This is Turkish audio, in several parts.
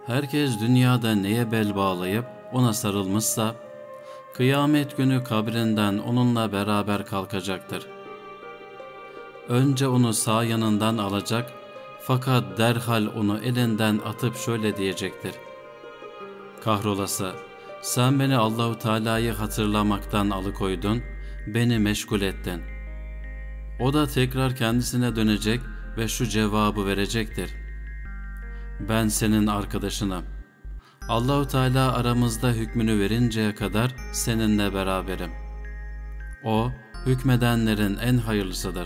Herkes dünyada neye bel bağlayıp ona sarılmışsa, kıyamet günü kabrinden onunla beraber kalkacaktır. Önce onu sağ yanından alacak, fakat derhal onu elinden atıp şöyle diyecektir: kahrolası, sen beni Allahu Teala'yı hatırlamaktan alıkoydun, beni meşgul ettin. O da tekrar kendisine dönecek ve şu cevabı verecektir: ben senin arkadaşınım. Allahu Teala aramızda hükmünü verinceye kadar seninle beraberim. O, hükmedenlerin en hayırlısıdır.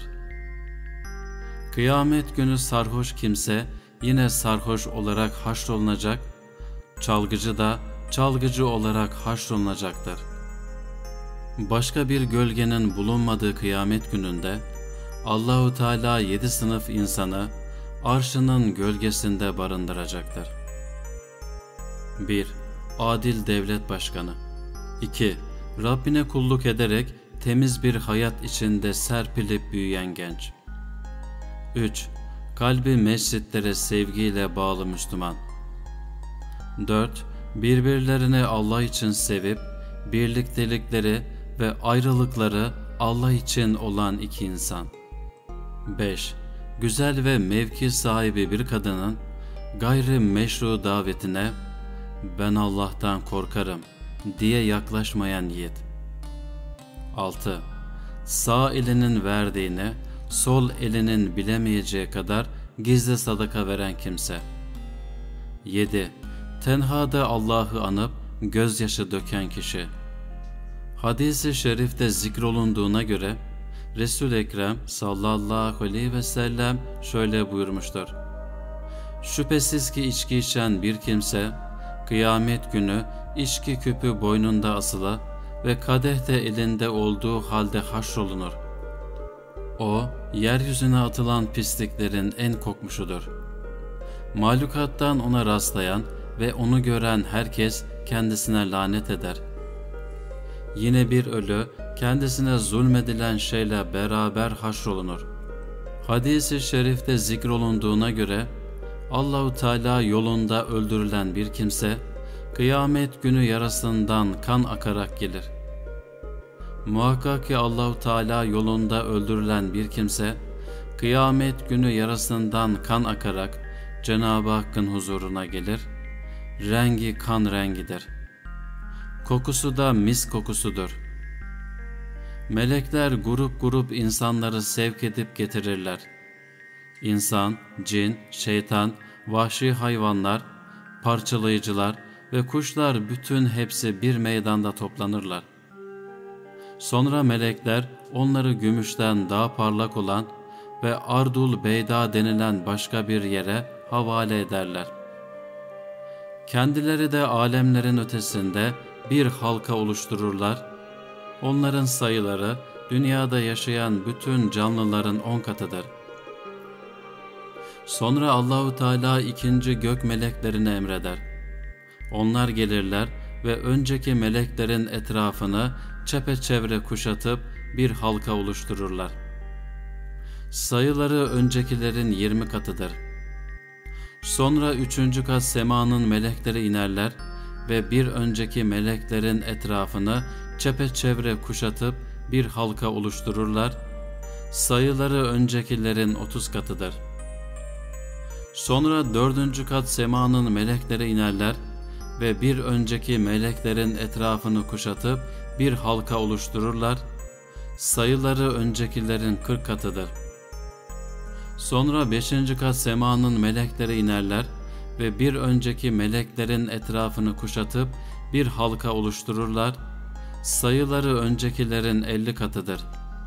Kıyamet günü sarhoş kimse yine sarhoş olarak haşrolunacak, çalgıcı da çalgıcı olarak haşrolunacaktır. Başka bir gölgenin bulunmadığı kıyamet gününde Allahu Teala 7 sınıf insanı arşının gölgesinde barındıracaktır. 1. Adil devlet başkanı. 2. Rabbine kulluk ederek temiz bir hayat içinde serpilip büyüyen genç. 3. Kalbi mescitlere sevgiyle bağlı Müslüman. 4. Birbirlerini Allah için sevip birliktelikleri ve ayrılıkları Allah için olan 2 insan. 5. Güzel ve mevki sahibi bir kadının gayri meşru davetine "ben Allah'tan korkarım" diye yaklaşmayan yiğit. 6. Sağ elinin verdiğini sol elinin bilemeyeceği kadar gizli sadaka veren kimse. 7. Tenhada Allah'ı anıp gözyaşı döken kişi. Hadis-i şerifte zikrolunduğuna göre Resul-i Ekrem sallallahu aleyhi ve sellem şöyle buyurmuştur: şüphesiz ki içki içen bir kimse kıyamet günü içki küpü boynunda asılı ve kadeh de elinde olduğu halde haşrolunur. O, yeryüzüne atılan pisliklerin en kokmuşudur. Mahlukattan ona rastlayan ve onu gören herkes kendisine lanet eder. Yine bir ölü kendisine zulmedilen şeyle beraber haşrolunur. Hadis-i şerifte zikrolunduğuna göre Allahu Teala yolunda öldürülen bir kimse kıyamet günü yarasından kan akarak gelir. Muhakkak ki Allahu Teala yolunda öldürülen bir kimse kıyamet günü yarasından kan akarak Cenab-ı Hakk'ın huzuruna gelir. Rengi kan rengidir. Kokusu da mis kokusudur. Melekler grup grup insanları sevk edip getirirler. İnsan, cin, şeytan, vahşi hayvanlar, parçalayıcılar ve kuşlar bütün hepsi bir meydanda toplanırlar. Sonra melekler onları gümüşten daha parlak olan ve Ardul Beyda denilen başka bir yere havale ederler. Kendileri de alemlerin ötesinde bir halka oluştururlar. Onların sayıları dünyada yaşayan bütün canlıların 10 katıdır. Sonra Allahu Teala 2. gök meleklerine emreder. Onlar gelirler ve önceki meleklerin etrafını çepeçevre kuşatıp bir halka oluştururlar. Sayıları öncekilerin 20 katıdır. Sonra 3. kat semanın melekleri inerler ve bir önceki meleklerin etrafını çepeçevre kuşatıp bir halka oluştururlar. Sayıları öncekilerin 30 katıdır. Sonra 4. kat semanın melekleri inerler ve bir önceki meleklerin etrafını kuşatıp bir halka oluştururlar. Sayıları öncekilerin 40 katıdır. Sonra 5. kat semanın melekleri inerler ve bir önceki meleklerin etrafını kuşatıp bir halka oluştururlar. Sayıları öncekilerin 50 katıdır.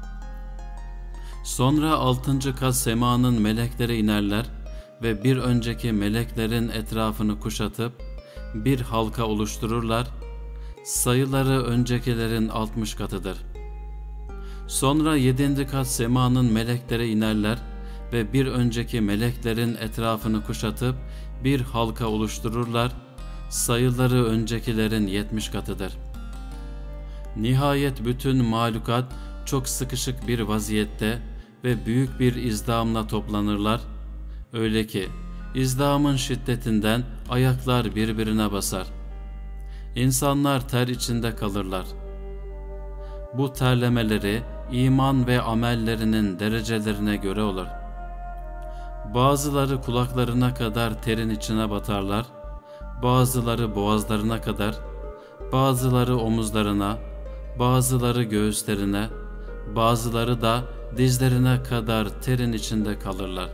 Sonra 6. kat semanın melekleri inerler ve bir önceki meleklerin etrafını kuşatıp bir halka oluştururlar. Sayıları öncekilerin 60 katıdır. Sonra 7. kat semanın melekleri inerler ve bir önceki meleklerin etrafını kuşatıp bir halka oluştururlar. Sayıları öncekilerin 70 katıdır. Nihayet bütün mahlukat çok sıkışık bir vaziyette ve büyük bir izdamla toplanırlar. Öyle ki İzdamın şiddetinden ayaklar birbirine basar. İnsanlar ter içinde kalırlar. Bu terlemeleri iman ve amellerinin derecelerine göre olur. Bazıları kulaklarına kadar terin içine batarlar, bazıları boğazlarına kadar, bazıları omuzlarına, bazıları göğüslerine, bazıları da dizlerine kadar terin içinde kalırlar.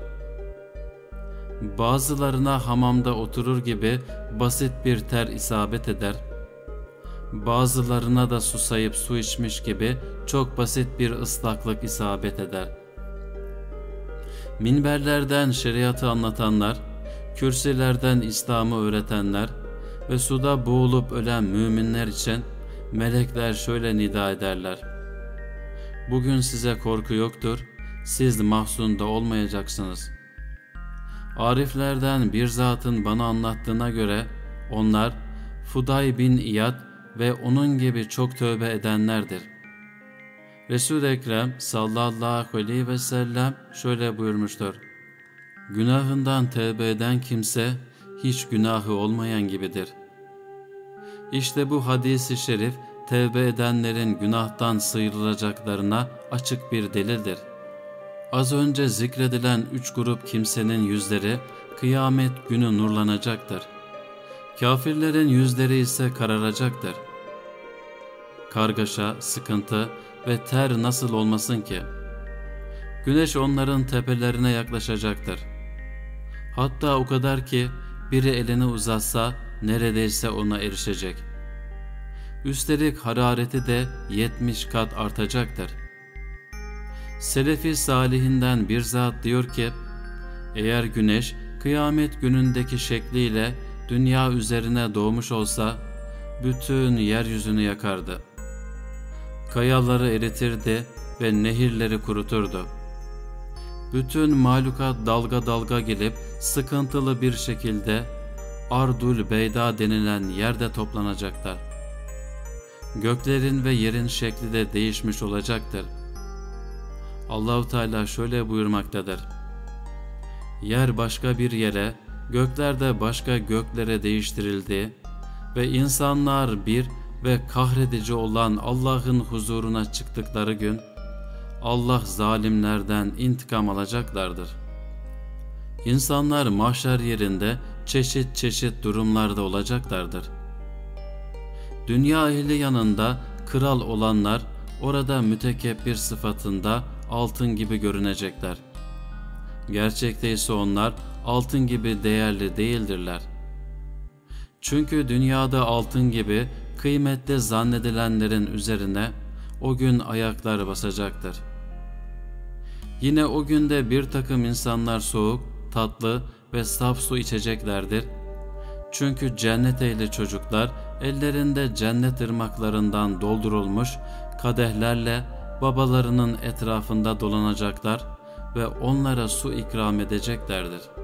Bazılarına hamamda oturur gibi basit bir ter isabet eder, bazılarına da susayıp su içmiş gibi çok basit bir ıslaklık isabet eder. Minberlerden şeriatı anlatanlar, kürsülerden İslam'ı öğretenler ve suda boğulup ölen müminler için melekler şöyle nida ederler: bugün size korku yoktur, siz mahzun da olmayacaksınız. Ariflerden bir zatın bana anlattığına göre onlar Fuday bin İyad ve onun gibi çok tövbe edenlerdir. Resul-i Ekrem sallallahu aleyhi ve sellem şöyle buyurmuştur: günahından tövbe eden kimse hiç günahı olmayan gibidir. İşte bu hadis-i şerif tövbe edenlerin günahtan sıyrılacaklarına açık bir delildir. Az önce zikredilen 3 grup kimsenin yüzleri kıyamet günü nurlanacaktır. Kafirlerin yüzleri ise kararacaktır. Kargaşa, sıkıntı ve ter nasıl olmasın ki? Güneş onların tepelerine yaklaşacaktır. Hatta o kadar ki biri elini uzatsa neredeyse ona erişecek. Üstelik harareti de 70 kat artacaktır. Selefi salihinden bir zat diyor ki, eğer güneş kıyamet günündeki şekliyle dünya üzerine doğmuş olsa bütün yeryüzünü yakardı. Kayaları eritirdi ve nehirleri kuruturdu. Bütün mahlukat dalga dalga gelip sıkıntılı bir şekilde Ardul Beyda denilen yerde toplanacaklar. Göklerin ve yerin şekli de değişmiş olacaktır. Allah-u Teala şöyle buyurmaktadır: yer başka bir yere, gökler de başka göklere değiştirildi ve insanlar bir ve kahredici olan Allah'ın huzuruna çıktıkları gün Allah zalimlerden intikam alacaklardır. İnsanlar mahşer yerinde çeşit çeşit durumlarda olacaklardır. Dünya ehli yanında kral olanlar orada mütekebbir sıfatında altın gibi görünecekler. Gerçekte ise onlar altın gibi değerli değildirler. Çünkü dünyada altın gibi kıymetli zannedilenlerin üzerine o gün ayaklar basacaktır. Yine o günde bir takım insanlar soğuk, tatlı ve saf su içeceklerdir. Çünkü cennet ehli çocuklar ellerinde cennet ırmaklarından doldurulmuş kadehlerle babalarının etrafında dolanacaklar ve onlara su ikram edeceklerdir.